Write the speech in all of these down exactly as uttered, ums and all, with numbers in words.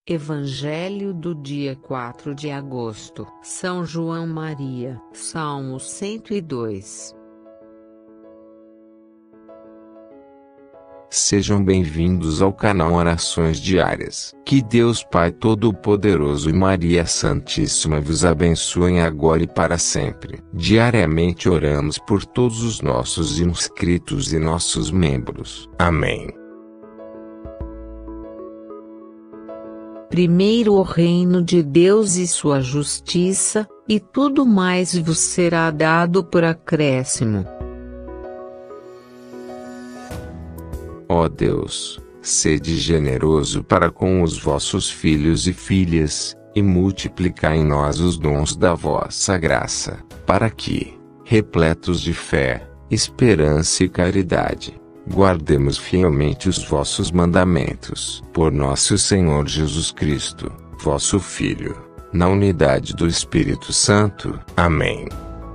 Evangelho do dia quatro de agosto. São João Maria. Salmo cento e dois. Sejam bem-vindos ao canal Orações Diárias. Que Deus Pai Todo-Poderoso e Maria Santíssima vos abençoem agora e para sempre. Diariamente oramos por todos os nossos inscritos e nossos membros. Amém. Primeiro o reino de Deus e sua justiça, e tudo mais vos será dado por acréscimo. Ó Deus, sede generoso para com os vossos filhos e filhas, e multiplicai em nós os dons da vossa graça, para que, repletos de fé, esperança e caridade, guardemos fielmente os vossos mandamentos. Por nosso Senhor Jesus Cristo, vosso Filho, na unidade do Espírito Santo. Amém.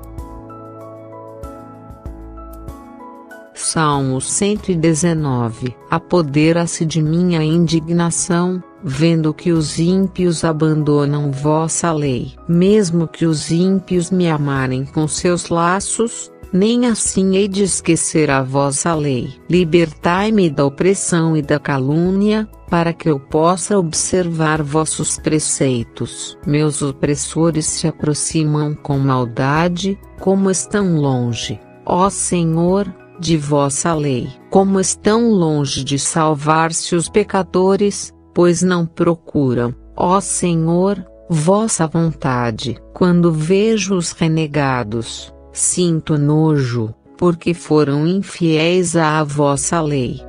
Salmo cento e dezenove. Apodera-se de minha indignação, vendo que os ímpios abandonam vossa lei. Mesmo que os ímpios me amarem com seus laços, nem assim hei de esquecer a vossa lei. Libertai-me da opressão e da calúnia, para que eu possa observar vossos preceitos. Meus opressores se aproximam com maldade, como estão longe, ó Senhor, de vossa lei. Como estão longe de salvar-se os pecadores, pois não procuram, ó Senhor, vossa vontade. Quando vejo os renegados, sinto nojo, porque foram infiéis à vossa lei.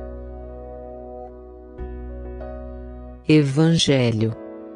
Evangelho.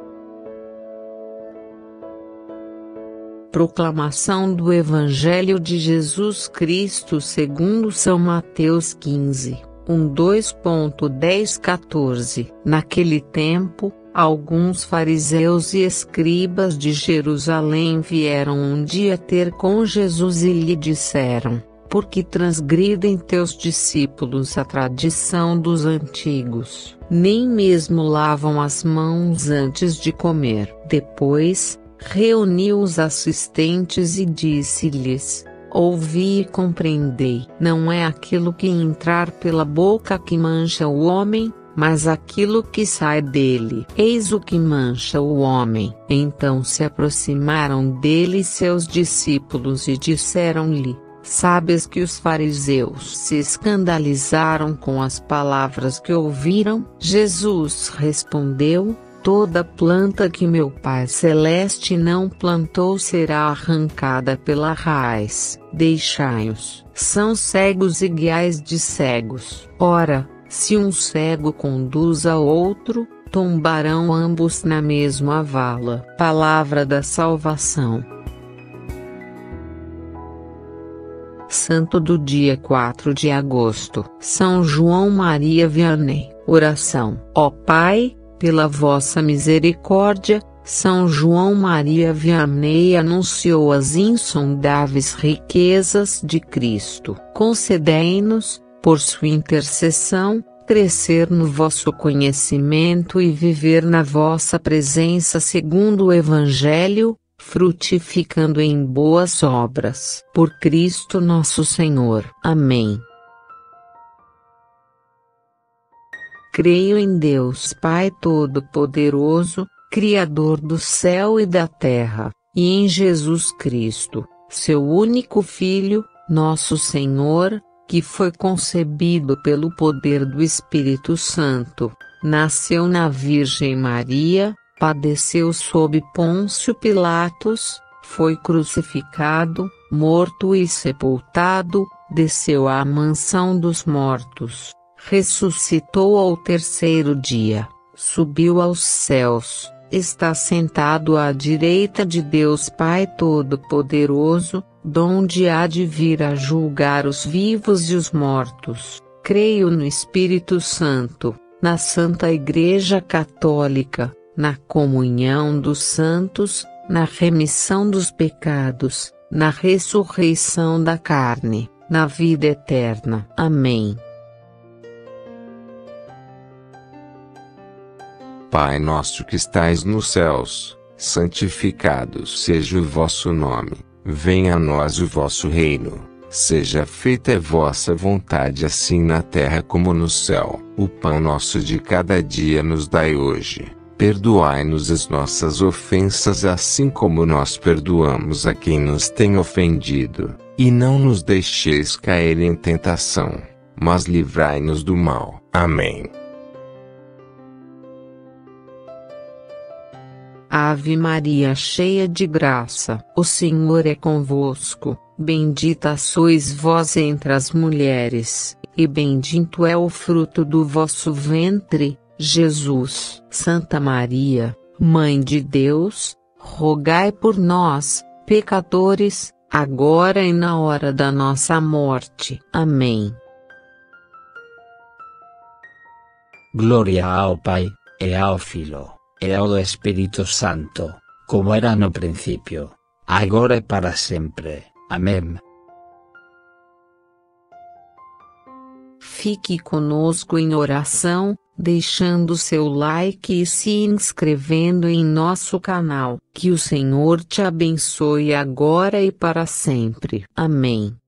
Proclamação do Evangelho de Jesus Cristo segundo São Mateus quinze, um, dois, dez, quatorze. Naquele tempo, alguns fariseus e escribas de Jerusalém vieram um dia ter com Jesus e lhe disseram: por que transgridem teus discípulos a tradição dos antigos? Nem mesmo lavam as mãos antes de comer. Depois, reuniu os assistentes e disse-lhes: ouvi e compreendei. Não é aquilo que entrar pela boca que mancha o homem, mas aquilo que sai dele. Eis o que mancha o homem. Então se aproximaram dele seus discípulos e disseram-lhe: sabes que os fariseus se escandalizaram com as palavras que ouviram? Jesus respondeu: toda planta que meu Pai Celeste não plantou será arrancada pela raiz. Deixai-os, são cegos e guiais de cegos. Ora, se um cego conduz a outro, tombarão ambos na mesma vala. Palavra da salvação. Santo do dia quatro de agosto. São João Maria Vianney. Oração. Ó Pai, pela vossa misericórdia, São João Maria Vianney anunciou as insondáveis riquezas de Cristo. Concedei-nos, por sua intercessão, crescer no vosso conhecimento e viver na vossa presença segundo o Evangelho, frutificando em boas obras. Por Cristo nosso Senhor. Amém. Creio em Deus Pai Todo-Poderoso, Criador do céu e da terra, e em Jesus Cristo, seu único Filho, nosso Senhor, que foi concebido pelo poder do Espírito Santo, nasceu na Virgem Maria, padeceu sob Pôncio Pilatos, foi crucificado, morto e sepultado, desceu à mansão dos mortos. Ressuscitou ao terceiro dia, subiu aos céus, está sentado à direita de Deus Pai Todo-Poderoso, donde há de vir a julgar os vivos e os mortos. Creio no Espírito Santo, na Santa Igreja Católica, na comunhão dos santos, na remissão dos pecados, na ressurreição da carne, na vida eterna. Amém. Pai nosso que estais nos céus, santificado seja o vosso nome. Venha a nós o vosso reino. Seja feita a vossa vontade assim na terra como no céu. O pão nosso de cada dia nos dai hoje. Perdoai-nos as nossas ofensas assim como nós perdoamos a quem nos tem ofendido. E não nos deixeis cair em tentação, mas livrai-nos do mal. Amém. Ave Maria, cheia de graça, o Senhor é convosco. Bendita sois vós entre as mulheres, e bendito é o fruto do vosso ventre, Jesus. Santa Maria, Mãe de Deus, rogai por nós, pecadores, agora e na hora da nossa morte. Amém. Glória ao Pai, e ao Filho, e ao Espírito Santo, como era no princípio, agora e para sempre. Amém. Fique conosco em oração, deixando seu like e se inscrevendo em nosso canal. Que o Senhor te abençoe agora e para sempre. Amém.